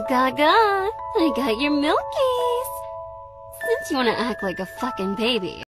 Gaga, I got your milkies. Since you want to act like a fucking baby,